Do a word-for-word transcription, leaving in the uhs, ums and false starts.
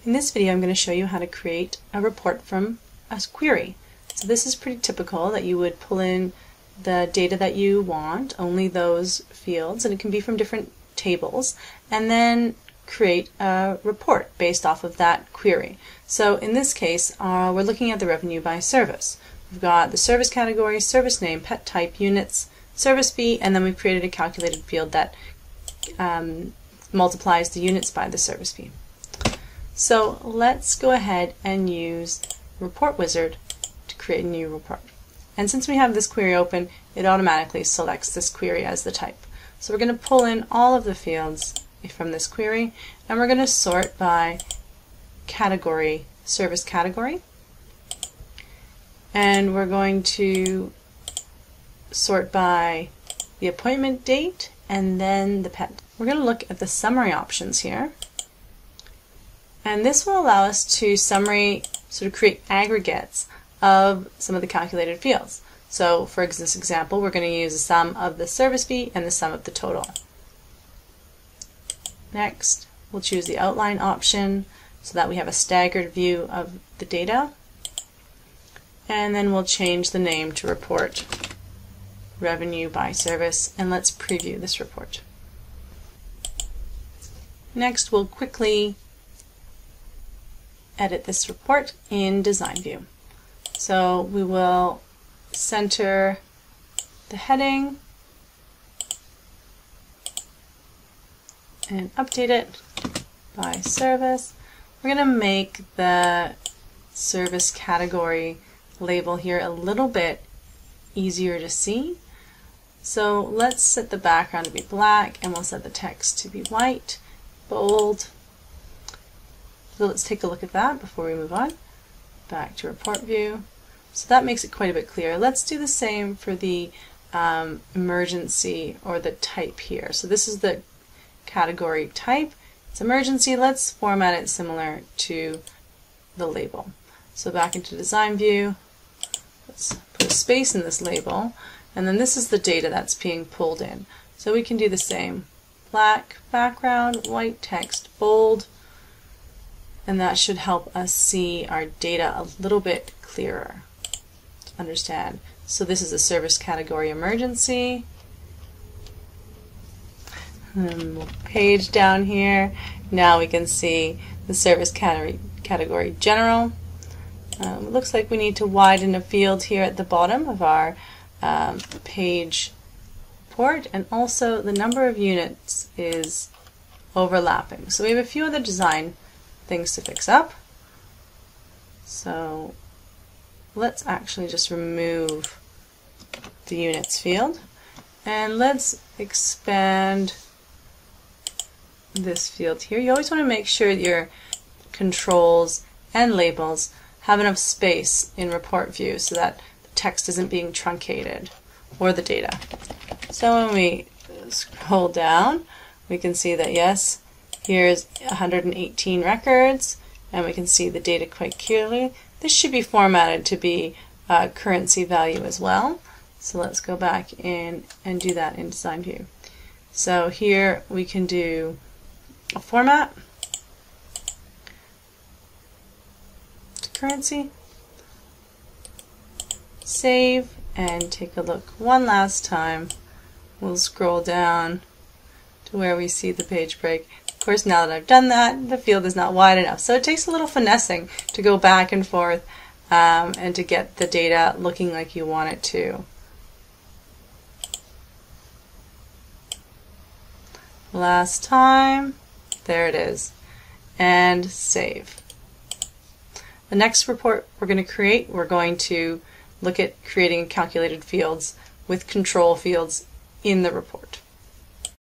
In this video I'm going to show you how to create a report from a query. So this is pretty typical that you would pull in the data that you want, only those fields, and it can be from different tables, and then create a report based off of that query. So in this case uh, we're looking at the revenue by service. We've got the service category, service name, pet type, units, service fee, and then we've created a calculated field that um, multiplies the units by the service fee. So let's go ahead and use Report Wizard to create a new report. And since we have this query open, it automatically selects this query as the type. So we're going to pull in all of the fields from this query, and we're going to sort by category, service category. And we're going to sort by the appointment date and then the pet. We're going to look at the summary options here. And this will allow us to summary, sort of create aggregates of some of the calculated fields. So for this example, we're going to use the sum of the service fee and the sum of the total. Next, we'll choose the outline option so that we have a staggered view of the data. And then we'll change the name to report revenue by service, and let's preview this report. Next, we'll quickly edit this report in Design View. So we will center the heading and update it by service. We're going to make the service category label here a little bit easier to see. So let's set the background to be black, and we'll set the text to be white, bold. So let's take a look at that before we move on. Back to report view. So that makes it quite a bit clearer. Let's do the same for the um, emergency or the type here. So this is the category type. It's emergency. Let's format it similar to the label. So back into design view. Let's put a space in this label. And then this is the data that's being pulled in. So we can do the same. Black background, white text, bold. And that should help us see our data a little bit clearer to understand. So this is a service category emergency. And we'll page down here. Now we can see the service category, category general. Um, it looks like we need to widen a field here at the bottom of our um, page report, and also the number of units is overlapping. So we have a few other design things to fix up. So let's actually just remove the units field, and let's expand this field here. You always want to make sure that your controls and labels have enough space in report view so that the text isn't being truncated, or the data. So when we scroll down, we can see that yes, here's one hundred eighteen records, and we can see the data quite clearly. This should be formatted to be a currency value as well. So let's go back in and do that in Design View. So here we can do a format to currency, save, and take a look one last time. We'll scroll down to where we see the page break. Of course, now that I've done that, the field is not wide enough. So it takes a little finessing to go back and forth um, and to get the data looking like you want it to. Last time, there it is, and save. The next report we're going to create, we're going to look at creating calculated fields with control fields in the report.